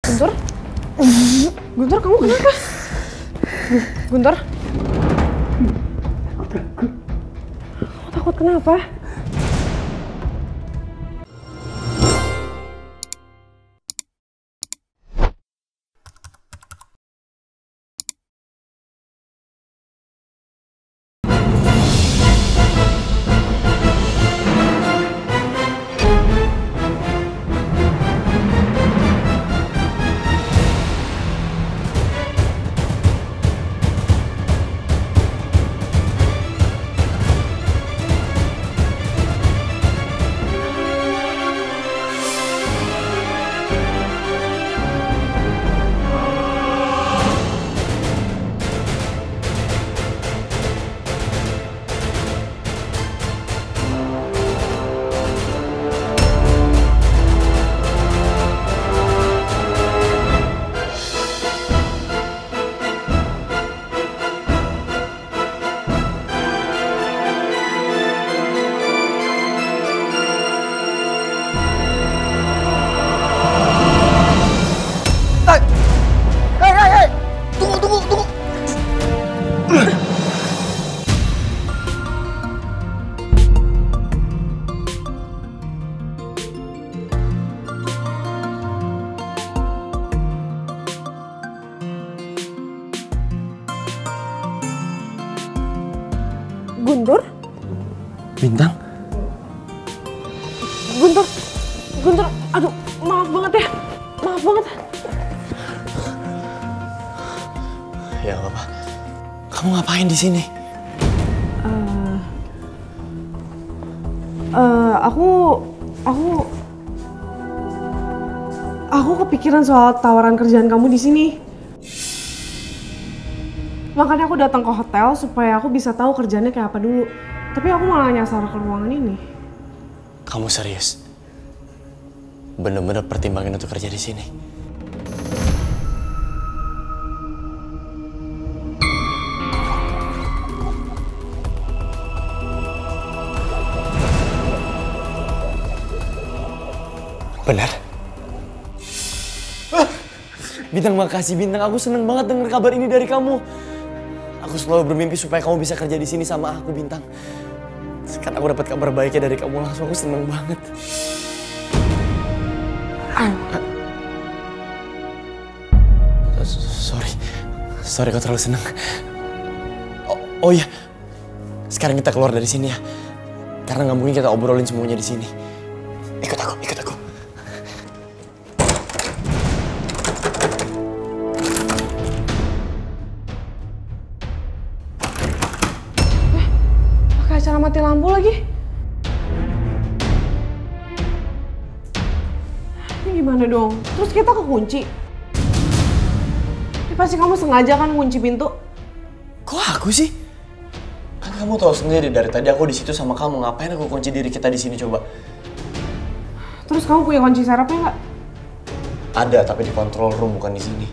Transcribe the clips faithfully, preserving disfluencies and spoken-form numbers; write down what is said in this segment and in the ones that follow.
Guntur? Guntur, kamu kenapa? Guntur? Aku takut. Kamu takut kenapa? Guntur? Bintang? Guntur? Guntur, aduh maaf banget ya. Maaf banget. Ya nggak apa. Kamu ngapain di sini? Uh, uh, aku, aku, aku kepikiran soal tawaran kerjaan kamu di sini. Makanya aku datang ke hotel supaya aku bisa tahu kerjanya kayak apa dulu. Tapi aku malah nyasar ke ruangan ini. Kamu serius? Bener-bener pertimbangan untuk kerja di sini? Benar? Ah, Bintang, makasih Bintang. Aku seneng banget denger kabar ini dari kamu. Aku selalu bermimpi supaya kamu bisa kerja di sini sama aku, Bintang. Sekarang aku dapat kabar baiknya dari kamu langsung, aku seneng banget. Ah. Sorry, sorry kau terlalu seneng. Oh, oh iya, sekarang kita keluar dari sini ya. Karena nggak mungkin kita obrolin semuanya di sini. Ikut aku, ikut aku. Cara mati lampu lagi. Ini gimana dong? Terus kita kekunci. Ini pasti kamu sengaja kan kunci pintu? Kok aku sih? Kan kamu tahu sendiri dari tadi aku di situ sama kamu. Ngapain aku kunci diri kita di sini coba? Terus kamu punya kunci serapnya nggak? Ada, tapi di control room bukan di sini.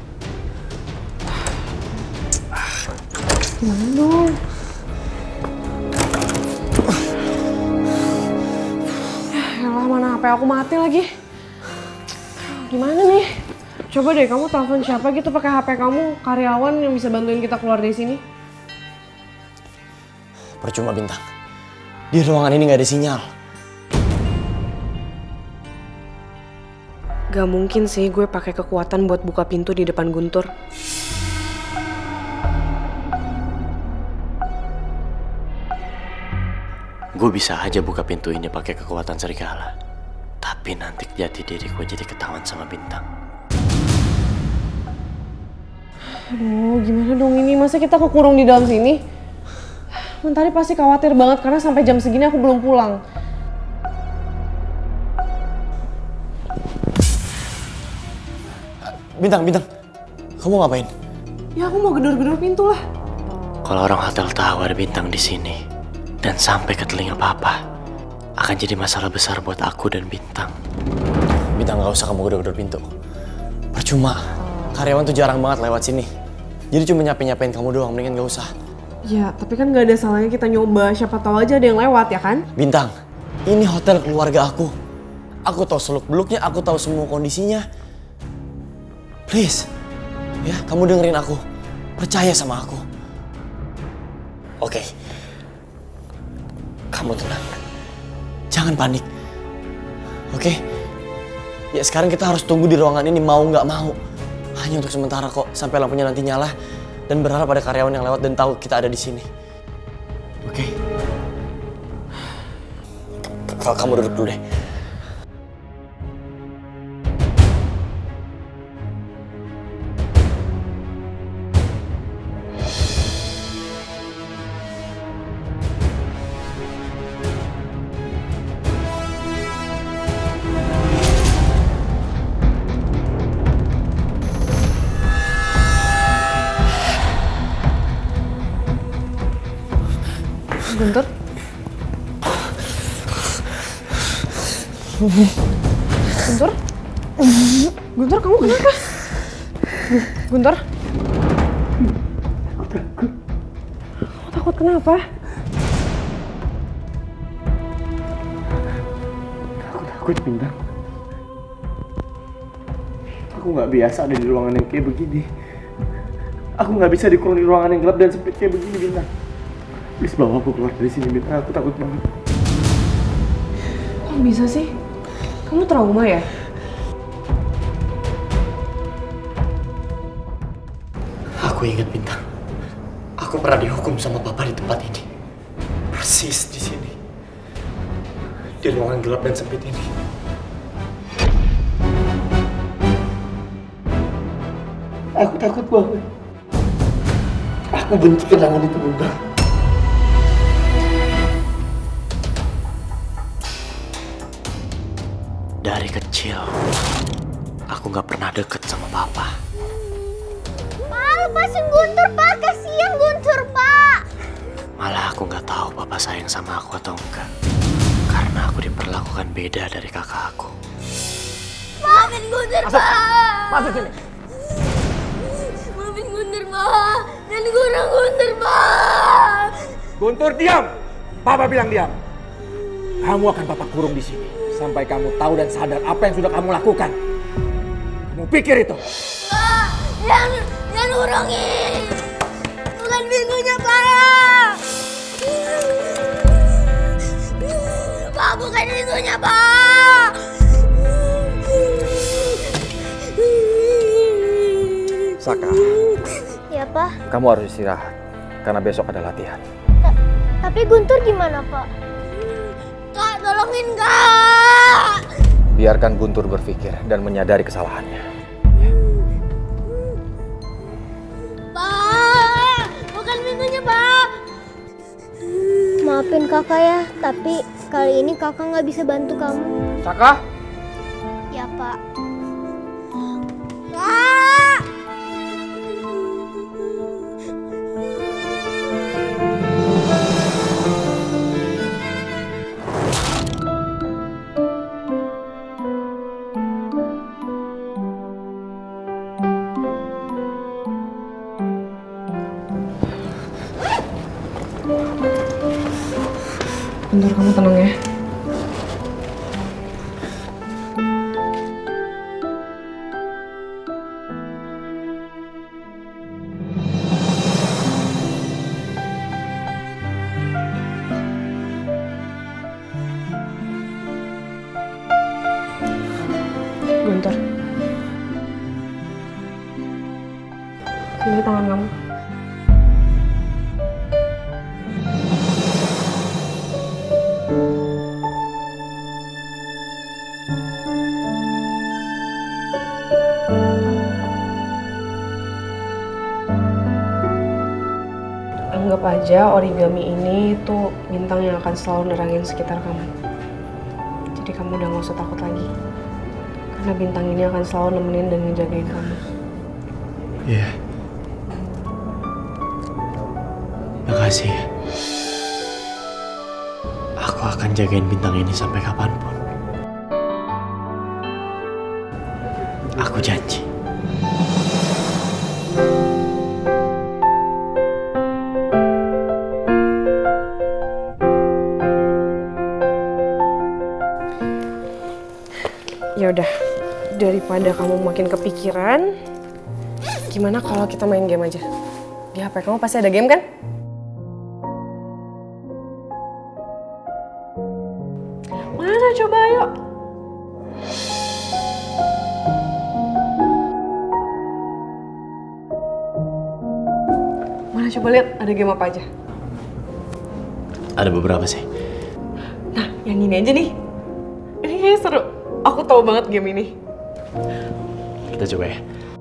Gimana dong? Mana H P aku mati lagi. Gimana nih? Coba deh kamu telepon siapa gitu pakai H P kamu, karyawan yang bisa bantuin kita keluar dari sini. Percuma Bintang. Di ruangan ini nggak ada sinyal. Gak mungkin sih gue pakai kekuatan buat buka pintu di depan Guntur. Gue bisa aja buka pintu ini pakai kekuatan serigala. Tapi nanti jati diri gue jadi ketahuan sama Bintang. Aduh, gimana dong ini? Masa kita kekurung di dalam sini? Mentari pasti khawatir banget karena sampai jam segini aku belum pulang. Bintang, Bintang. Kamu ngapain? Ya aku mau gedor-gedor pintu lah. Kalau orang hotel tahu ada Bintang di sini dan sampai ke telinga Papa, akan jadi masalah besar buat aku dan Bintang. Bintang, gak usah kamu gedor-gedor pintu. Percuma, karyawan tuh jarang banget lewat sini. Jadi cuma nyapain-nyapain kamu doang, mendingan gak usah. Ya, tapi kan gak ada salahnya kita nyoba, siapa tahu aja ada yang lewat ya kan? Bintang, ini hotel keluarga aku. Aku tahu seluk-beluknya, aku tahu semua kondisinya. Please, ya kamu dengerin aku. Percaya sama aku. Oke. Kamu tenang. Jangan panik. Oke? Ya sekarang kita harus tunggu di ruangan ini mau nggak mau. Hanya untuk sementara kok, sampai lampunya nanti nyala. Dan berharap ada karyawan yang lewat dan tahu kita ada di sini. Oke? K- kamu duduk dulu deh. Guntur? Guntur? Guntur, kamu kenapa? Guntur? Aku takut. Kamu takut kenapa? Aku takut, Bintang. Aku nggak biasa ada di ruangan yang kayak begini. Aku nggak bisa dikurung di ruangan yang gelap dan sempit kayak begini, Bintang. Please bawa aku keluar dari sini, Bintang. Aku takut banget. Kok bisa sih? Kamu trauma ya? Aku ingat, Bintang. Aku pernah dihukum sama papa di tempat ini. Persis di sini. Di ruangan gelap dan sempit ini. Aku takut banget. Aku benci kenangan itu, Bintang. Dari kecil, aku gak pernah deket sama papa. Pak, lepasin Guntur, Pak. Kasihan Guntur, Pak. Malah aku gak tahu papa sayang sama aku atau enggak. Karena aku diperlakukan beda dari kakak aku. Maafin Guntur, Pak. Masuk sini. Maafin Guntur, Pak. Dan kurang Guntur, Pak. Guntur, diam. Papa bilang diam. Kamu akan papa kurung di sini sampai kamu tahu dan sadar apa yang sudah kamu lakukan. Kamu pikir itu? Pak, jangan, jangan kurangin. Bukan pintunya, Pak. Pak, bukan pintunya, Pak. Saka, Ya, Pak. kamu harus istirahat karena besok ada latihan. Ta- tapi Guntur gimana, Pak? Kak, tolongin, Kak. Biarkan Guntur berpikir dan menyadari kesalahannya. Pak, bukan pintunya, Pak. Maafin kakak ya, tapi kali ini kakak nggak bisa bantu kamu. Saka? Ya, Pak. Kak! Guntur, kamu tenang ya. Guntur. Ini tangan kamu. Anggap aja origami ini tuh bintang yang akan selalu nerangin sekitar kamu. Jadi kamu udah gak usah takut lagi. Karena bintang ini akan selalu nemenin dan ngejagain kamu. Iya. Yeah. Makasih ya. Aku akan jagain bintang ini sampai kapanpun. Aku janji. Ya udah, daripada kamu makin kepikiran, Gimana kalau kita main game aja? Di H P kamu pasti ada game kan? Mana coba ayo? Mana coba lihat ada game apa aja? Ada beberapa sih. Nah, yang ini aja nih. Ini kayaknya seru. Aku tahu banget game ini. Kita coba ya.